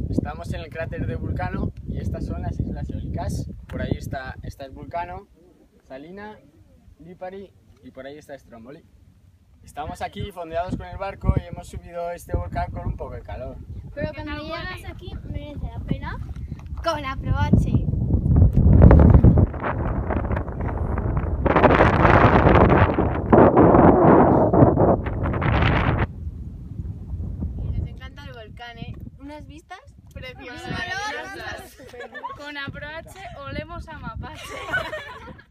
Estamos en el cráter de Vulcano y estas son las islas eólicas. Por ahí está el Vulcano, Salina, Lipari y por ahí está Stromboli. Estamos aquí fondeados con el barco y hemos subido este volcán con un poco de calor. Pero cuando llegas aquí merece la pena con Aprobache. Y nos encanta el volcán, ¿eh? Unas vistas preciosas. Con Aprobache olemos a mapache.